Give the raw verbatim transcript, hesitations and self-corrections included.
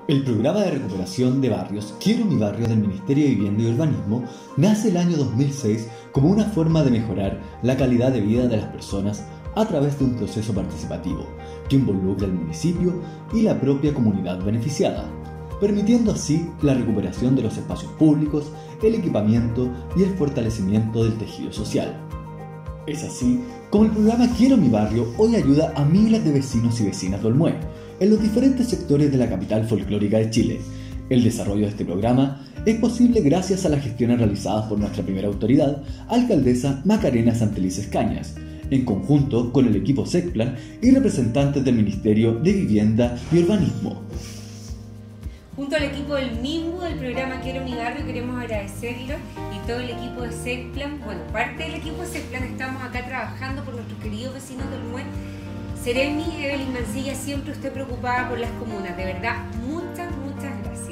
El programa de recuperación de barrios Quiero mi barrio del Ministerio de Vivienda y Urbanismo nace el año dos mil seis como una forma de mejorar la calidad de vida de las personas a través de un proceso participativo que involucra al municipio y la propia comunidad beneficiada, permitiendo así la recuperación de los espacios públicos, el equipamiento y el fortalecimiento del tejido social. Es así como el programa Quiero mi barrio hoy ayuda a miles de vecinos y vecinas de Olmué en los diferentes sectores de la capital folclórica de Chile. El desarrollo de este programa es posible gracias a las gestiones realizadas por nuestra primera autoridad, alcaldesa Macarena Santelices Cañas, en conjunto con el equipo SECPLAN y representantes del Ministerio de Vivienda y Urbanismo. Junto al equipo del MIMBU del programa Quiero mi barrio queremos agradecerlo y todo el equipo de SECPLAN, bueno, parte del equipo de SECPLAN estamos acá trabajando por nuestros queridos vecinos del Olmué. Seremi, Evelyn Mancilla, siempre usted preocupada por las comunas, de verdad, muchas, muchas gracias.